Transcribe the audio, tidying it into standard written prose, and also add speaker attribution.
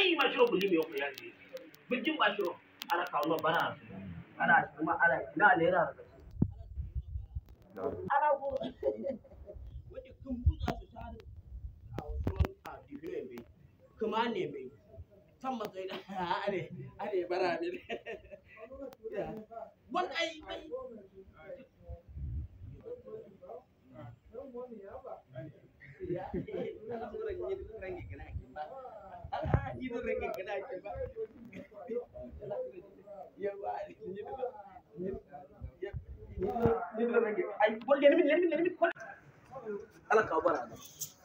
Speaker 1: ai ma shiro buli mi ya ji bijin ba shiro ala ka no bara ala kuma ala na lera ala ko wanda kun buza su tare a wasu a dibire mai kuma ne mai san matsayi da are bara ne wanda ai ala ka bara